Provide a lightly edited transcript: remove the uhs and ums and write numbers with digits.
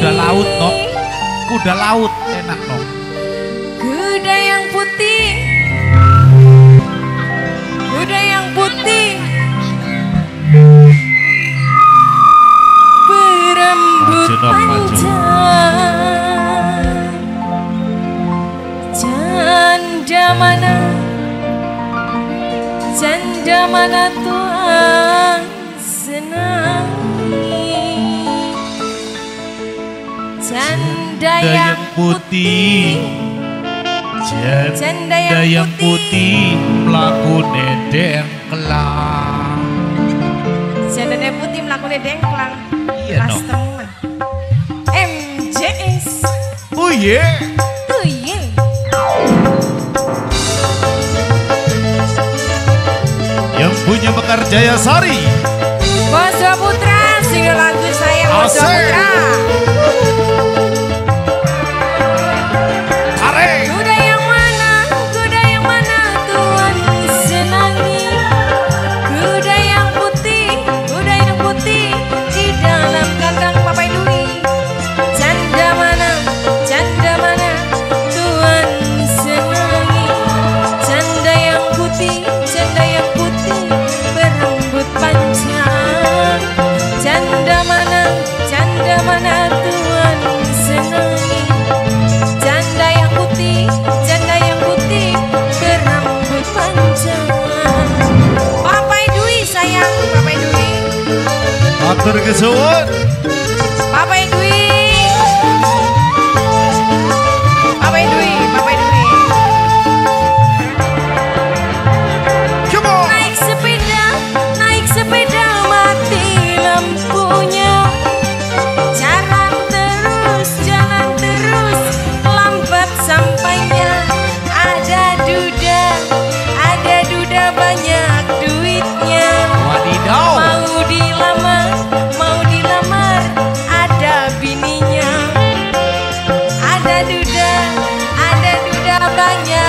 kuda laut no, kuda laut enak no. Kuda yang putih, kuda yang putih, berambut panjang. Janda mana Tuhan senangi? Janda yang putih, janda yang putih mlakune dengklang. Janda yang putih mlakune dengklang. Iya no. Temen MJS. Oh yeah. Oh yeah. Yang punya Mekar Jayasari, Bozo Putra, single lagu saya Bozo Putra. Kuda yang mana Tuhan senangi? Kuda yang putih di dalam kandang Papai Dwi. Janda mana Tuhan senangi? Janda yang putih berambut panjang. Janda mana Tuhan senangi? Janda yang putih berambut panjang. Papai Dwi sayang, Papai Dwi. matur kesuwun. Papai Dwi. Papai Dwi. Come on. Naik sepeda mati lampunya. Jalan terus, lambat sampainya. Ada duda banyak duitnya. Wadidaw. Mau dilamar, ada bininya. Ada duda banyak